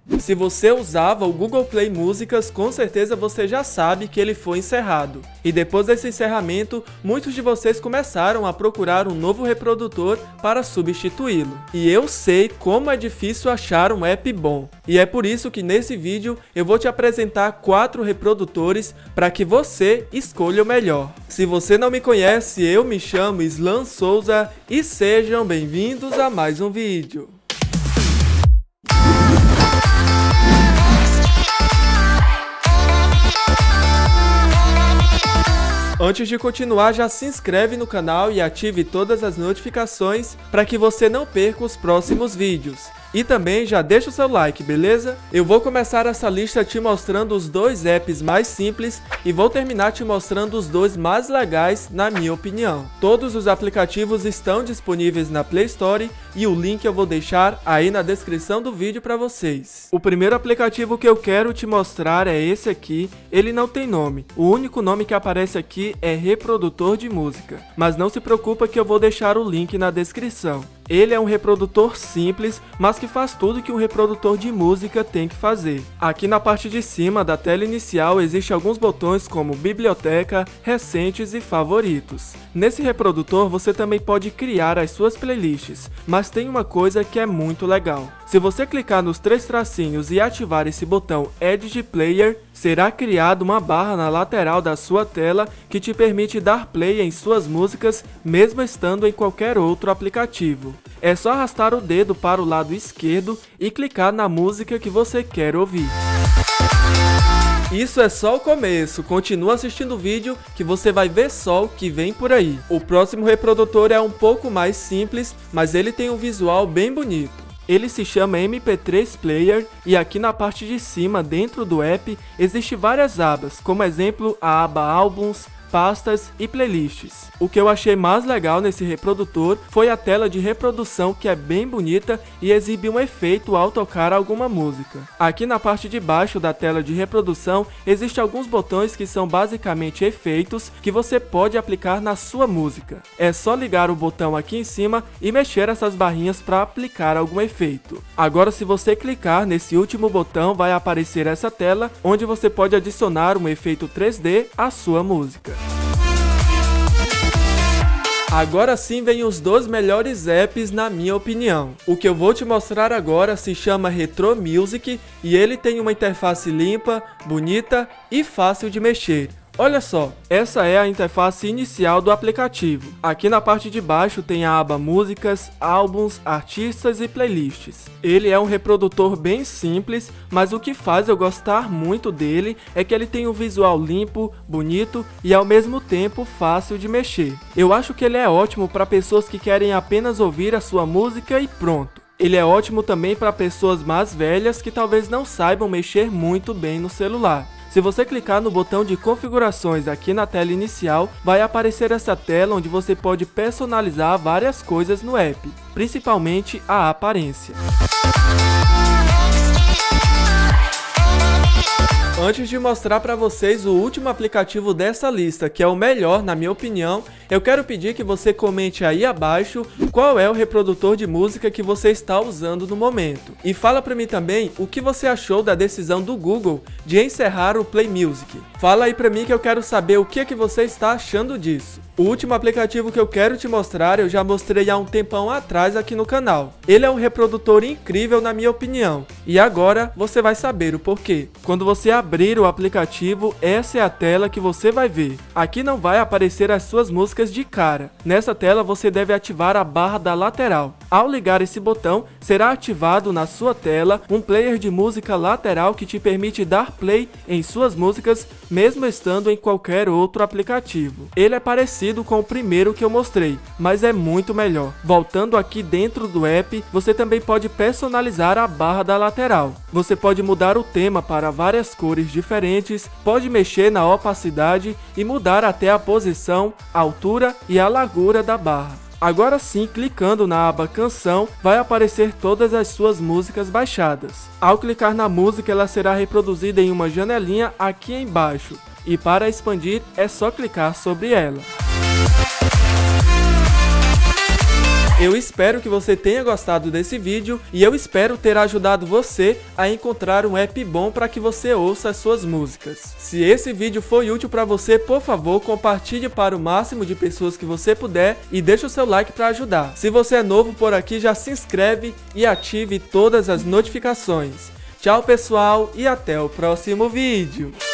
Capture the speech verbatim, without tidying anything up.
Se você usava o Google Play Músicas, com certeza você já sabe que ele foi encerrado. E depois desse encerramento, muitos de vocês começaram a procurar um novo reprodutor para substituí-lo. E eu sei como é difícil achar um app bom. E é por isso que nesse vídeo eu vou te apresentar quatro reprodutores para que você escolha o melhor. Se você não me conhece, eu me chamo Islan Souza e sejam bem-vindos a mais um vídeo. Antes de continuar, já se inscreve no canal e ative todas as notificações para que você não perca os próximos vídeos. E também já deixa o seu like, beleza? Eu vou começar essa lista te mostrando os dois apps mais simples e vou terminar te mostrando os dois mais legais, na minha opinião. Todos os aplicativos estão disponíveis na Play Store e o link eu vou deixar aí na descrição do vídeo para vocês. O primeiro aplicativo que eu quero te mostrar é esse aqui. Ele não tem nome. O único nome que aparece aqui é reprodutor de música. Mas não se preocupa que eu vou deixar o link na descrição. Ele é um reprodutor simples, mas que faz tudo que um reprodutor de música tem que fazer. Aqui na parte de cima da tela inicial existem alguns botões como biblioteca, recentes e favoritos. Nesse reprodutor você também pode criar as suas playlists, mas tem uma coisa que é muito legal. Se você clicar nos três tracinhos e ativar esse botão Edit Player, será criada uma barra na lateral da sua tela que te permite dar play em suas músicas, mesmo estando em qualquer outro aplicativo. É só arrastar o dedo para o lado esquerdo e clicar na música que você quer ouvir. Isso é só o começo, continua assistindo o vídeo que você vai ver só o que vem por aí. O próximo reprodutor é um pouco mais simples, mas ele tem um visual bem bonito. Ele se chama M P três Player e aqui na parte de cima, dentro do app, existem várias abas, como exemplo a aba Álbuns, pastas e playlists. O que eu achei mais legal nesse reprodutor foi a tela de reprodução, que é bem bonita e exibe um efeito ao tocar alguma música. Aqui na parte de baixo da tela de reprodução existem alguns botões que são basicamente efeitos que você pode aplicar na sua música. É só ligar o botão aqui em cima e mexer essas barrinhas para aplicar algum efeito. Agora, se você clicar nesse último botão, vai aparecer essa tela onde você pode adicionar um efeito três D à sua música. Agora sim vem os dois melhores apps na minha opinião. O que eu vou te mostrar agora se chama Retro Music e ele tem uma interface limpa, bonita e fácil de mexer. Olha só, essa é a interface inicial do aplicativo. Aqui na parte de baixo tem a aba Músicas, Álbuns, Artistas e Playlists. Ele é um reprodutor bem simples, mas o que faz eu gostar muito dele é que ele tem um visual limpo, bonito e ao mesmo tempo fácil de mexer. Eu acho que ele é ótimo para pessoas que querem apenas ouvir a sua música e pronto. Ele é ótimo também para pessoas mais velhas que talvez não saibam mexer muito bem no celular. Se você clicar no botão de configurações aqui na tela inicial, vai aparecer essa tela onde você pode personalizar várias coisas no app, principalmente a aparência. Antes de mostrar para vocês o último aplicativo dessa lista, que é o melhor na minha opinião, eu quero pedir que você comente aí abaixo qual é o reprodutor de música que você está usando no momento. E fala para mim também o que você achou da decisão do Google de encerrar o Play Music. Fala aí para mim que eu quero saber o que é que você está achando disso. O último aplicativo que eu quero te mostrar eu já mostrei há um tempão atrás aqui no canal. Ele é um reprodutor incrível na minha opinião. E agora você vai saber o porquê. Quando você abrir o aplicativo, essa é a tela que você vai ver. Aqui não vai aparecer as suas músicas de cara. Nessa tela você deve ativar a barra da lateral. Ao ligar esse botão, será ativado na sua tela um player de música lateral que te permite dar play em suas músicas, mesmo estando em qualquer outro aplicativo. Ele é parecido com o primeiro que eu mostrei, mas é muito melhor. Voltando aqui dentro do app, você também pode personalizar a barra da lateral. Você pode mudar o tema para várias cores diferentes, pode mexer na opacidade e mudar até a posição, altura e a largura da barra. Agora sim, clicando na aba Canção, vai aparecer todas as suas músicas baixadas. Ao clicar na música, ela será reproduzida em uma janelinha aqui embaixo. E para expandir, é só clicar sobre ela. Eu espero que você tenha gostado desse vídeo e eu espero ter ajudado você a encontrar um app bom para que você ouça as suas músicas. Se esse vídeo foi útil para você, por favor, compartilhe para o máximo de pessoas que você puder e deixe o seu like para ajudar. Se você é novo por aqui, já se inscreve e ative todas as notificações. Tchau pessoal e até o próximo vídeo!